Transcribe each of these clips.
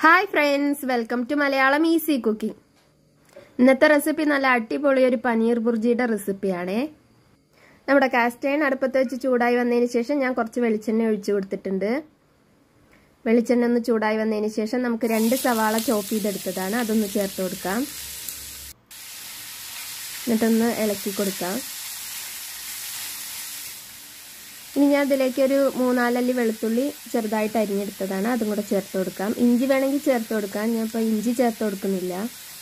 Hi friends, welcome to Malayalam Easy Cooking. ഇന്നത്തെ recipe നല്ല അടിപൊളി ഒരു പനീർ ബുർജിയുടെ റെസിപ്പിയാണ്. നമ്മുടെ കാസ്റ്റ് അയൺ അടുപ്പത്ത് വെച്ച് ചൂടായി വന്നതിന് ശേഷം ഞാൻ കുറച്ച് വെളിച്ചെണ്ണ ഒഴിച്ചു കൊടുത്തിട്ടുണ്ട്. വെളിച്ചെണ്ണ ഒന്ന് ചൂടായി വന്നതിന് ശേഷം നമുക്ക് 2 സവാള ചോപ്പ് ചെയ്തെടുത്തതാണ്. അതൊന്ന് ചേർത്ത് കൊടുക്കാം. എന്നിട്ടൊന്ന് ഇളക്കി കൊടുക്കാം. ഇനി ഞാൻ ഇതിലേക്ക് ഒരു 3-4 അല്ലി വെളുത്തുള്ളി ചെറുതായിട്ട് അരിഞ്ഞെടുത്തതാണ്. അതും കൂടെ ചേർത്ത് കൊടുക്കാം. ഇഞ്ചി വേണമെങ്കിൽ ചേർത്ത് കൊടുക്കാം. ഞാൻ ഇപ്പോൾ ഇഞ്ചി ചേർത്ത് കൊടുക്കുന്നില്ല.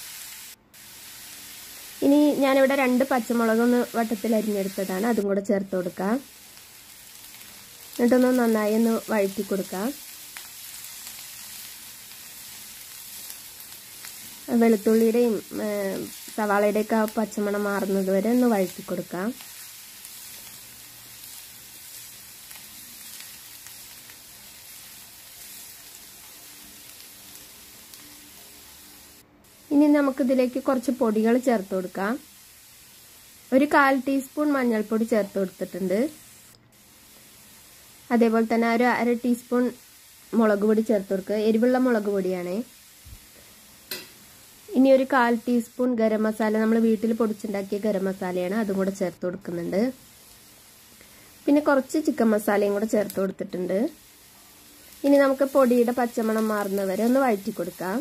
ഇനി ഞാനിവിടെ 2 പച്ചമുളകൊന്ന് വട്ടത്തിൽ അരിഞ്ഞെടുത്തതാണ്. അതും കൂടെ ചേർത്ത് കൊടുക്കാം. എന്നിട്ടൊന്ന് നന്നായി ഒന്ന് വഴറ്റി കൊടുക്കാം. വെളുത്തുള്ളിയുടെയും സവാളയുടെയൊക്കെ ആ പച്ചമണം മാറുന്നത് വരെ ഒന്ന് വഴറ്റി കൊടുക്കാം. ഇനി നമുക്കിതിലേക്ക് കുറച്ച് പൊടികൾ ചേർത്ത് കൊടുക്കാം. ഒരു 1/4 ടീസ്പൂൺ മഞ്ഞൾപ്പൊടി ചേർത്ത് കൊടുത്തിട്ടുണ്ട്. അതേപോലെ തന്നെ ഒരു 1/2 ടീസ്പൂൺ മുളക് പൊടി ചേർത്ത് കൊടുക്കുക. എരിവുള്ള മുളക് പൊടിയാണ്. ഇനി ഒരു 1/4 ടീസ്പൂൺ ഗരം മസാല, നമ്മൾ വീട്ടിൽ പൊടിച്ചുണ്ടാക്കിയ ഗരം മസാലയാണ്. അതും കൂടെ ചേർത്ത് കൊടുക്കുന്നുണ്ട്. പിന്നെ കുറച്ച് ചിക്കൻ മസാലയും കൂടെ ചേർത്ത് കൊടുത്തിട്ടുണ്ട്. ഇനി നമുക്ക് പൊടിയുടെ പച്ചമണം മാറുന്നവരെ ഒന്ന് വഴറ്റി കൊടുക്കാം.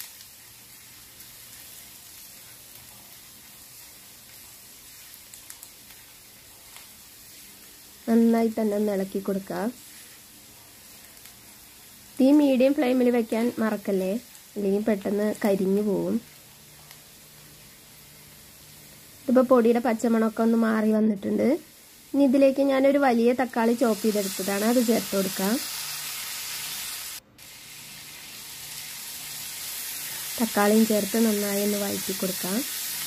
നന്നായി തന്നെ ഒന്ന് ഇളക്കി കൊടുക്കാം. തീ മീഡിയം ഫ്ലെയിമിൽ വെക്കാൻ മറക്കല്ലേ, അല്ലെങ്കിൽ പെട്ടെന്ന് കരിഞ്ഞു പോവും. ഇതിപ്പോൾ പൊടിയുടെ പച്ചമണമൊക്കെ ഒന്ന് മാറി വന്നിട്ടുണ്ട്. ഇനി ഇതിലേക്ക് ഞാനൊരു വലിയ തക്കാളി ചോപ്പ് ചെയ്തെടുത്തതാണ്. അത് ചേർത്ത് കൊടുക്കാം. തക്കാളിയും ചേർത്ത് നന്നായി ഒന്ന് വഴറ്റി കൊടുക്കാം.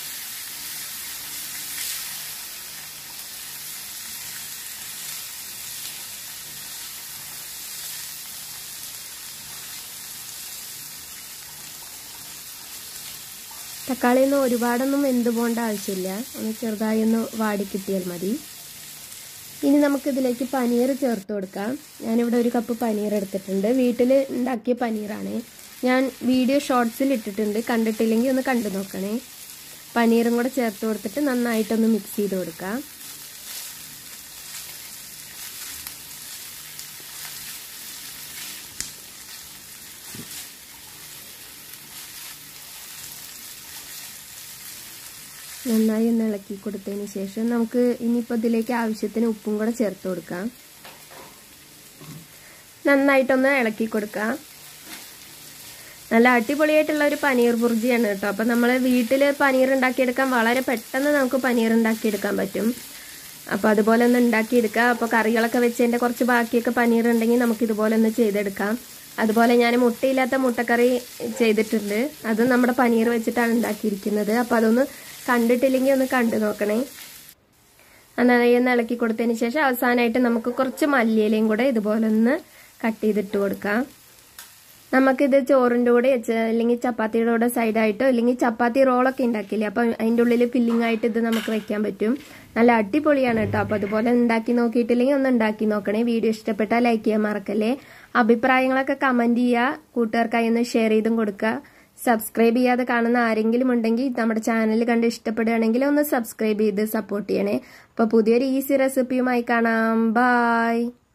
തക്കാളിയൊന്നും ഒരുപാടൊന്നും വെന്ത് പോകേണ്ട ആവശ്യമില്ല. ഒന്ന് ചെറുതായി ഒന്ന് വാടി കിട്ടിയാൽ മതി. ഇനി നമുക്കിതിലേക്ക് പനീർ ചേർത്ത് കൊടുക്കാം. ഞാനിവിടെ 1 കപ്പ് പനീർ എടുത്തിട്ടുണ്ട്. വീട്ടിൽ ഉണ്ടാക്കിയ പനീറാണ്. ഞാൻ വീഡിയോ ഷോർട്സിൽ ഇട്ടിട്ടുണ്ട്. കണ്ടിട്ടില്ലെങ്കിൽ ഒന്ന് കണ്ടു നോക്കണേ. പനീറും കൂടെ ചേർത്ത് കൊടുത്തിട്ട് നന്നായിട്ടൊന്ന് മിക്സ് ചെയ്ത് കൊടുക്കാം. നന്നായി ഒന്ന് ഇളക്കി കൊടുത്തതിന് ശേഷം നമുക്ക് ഇനിയിപ്പോൾ ഇതിലേക്ക് ആവശ്യത്തിന് ഉപ്പും കൂടെ ചേർത്ത് കൊടുക്കാം. നന്നായിട്ടൊന്ന് ഇളക്കി കൊടുക്കാം. നല്ല അടിപൊളിയായിട്ടുള്ള ഒരു പനീർ ബുർജിയാണ് കേട്ടോ. അപ്പം നമ്മൾ വീട്ടിൽ പനീർ ഉണ്ടാക്കിയെടുക്കാൻ വളരെ പെട്ടെന്ന് നമുക്ക് പനീർ ഉണ്ടാക്കിയെടുക്കാൻ പറ്റും. അപ്പോൾ അതുപോലെ ഒന്ന് ഉണ്ടാക്കിയെടുക്കുക. അപ്പോൾ കറികളൊക്കെ വെച്ചതിൻ്റെ കുറച്ച് ബാക്കിയൊക്കെ പനീർ ഉണ്ടെങ്കിൽ നമുക്ക് ഇതുപോലെ ഒന്ന് ചെയ്തെടുക്കാം. അതുപോലെ ഞാൻ മുട്ടയില്ലാത്ത മുട്ടക്കറി ചെയ്തിട്ടുണ്ട്. അത് നമ്മുടെ പനീർ വെച്ചിട്ടാണ് ഉണ്ടാക്കിയിരിക്കുന്നത്. അപ്പോൾ അതൊന്ന് കണ്ടിട്ടില്ലെങ്കിൽ ഒന്ന് കണ്ടു നോക്കണേ. നന്നായി ഒന്ന് ഇളക്കി കൊടുത്തതിന് ശേഷം അവസാനമായിട്ട് നമുക്ക് കുറച്ച് മല്ലിയിലയും കൂടെ ഇതുപോലെ ഒന്ന് കട്ട് ചെയ്തിട്ട് കൊടുക്കാം. നമുക്കിത് ചോറിൻ്റെ കൂടെ അല്ലെങ്കിൽ ചപ്പാത്തിയുടെ കൂടെ സൈഡായിട്ടോ അല്ലെങ്കിൽ ചപ്പാത്തി റോളൊക്കെ ഉണ്ടാക്കില്ലേ, അപ്പം അതിൻ്റെ ഉള്ളിൽ ഫില്ലിംഗ് ആയിട്ട് ഇത് നമുക്ക് വെക്കാൻ പറ്റും. നല്ല അടിപൊളിയാണ് കേട്ടോ. അപ്പോൾ അതുപോലെ ഉണ്ടാക്കി നോക്കിയിട്ടില്ലെങ്കിൽ ഒന്ന് ഉണ്ടാക്കി നോക്കണേ. വീഡിയോ ഇഷ്ടപ്പെട്ടാൽ ലൈക്ക് ചെയ്യാൻ മറക്കല്ലേ. അഭിപ്രായങ്ങളൊക്കെ കമൻറ്റ് ചെയ്യുക. കൂട്ടുകാർക്കായി ഒന്ന് ഷെയർ ചെയ്തും കൊടുക്കുക. സബ്സ്ക്രൈബ് ചെയ്യാതെ കാണുന്ന ആരെങ്കിലും ഉണ്ടെങ്കിൽ നമ്മുടെ ചാനൽ കണ്ട് ഇഷ്ടപ്പെടുകയാണെങ്കിൽ ഒന്ന് സബ്സ്ക്രൈബ് ചെയ്ത് സപ്പോർട്ട് ചെയ്യണേ. അപ്പോൾ പുതിയൊരു ഈസി റെസിപ്പിയുമായി കാണാം. ബൈ.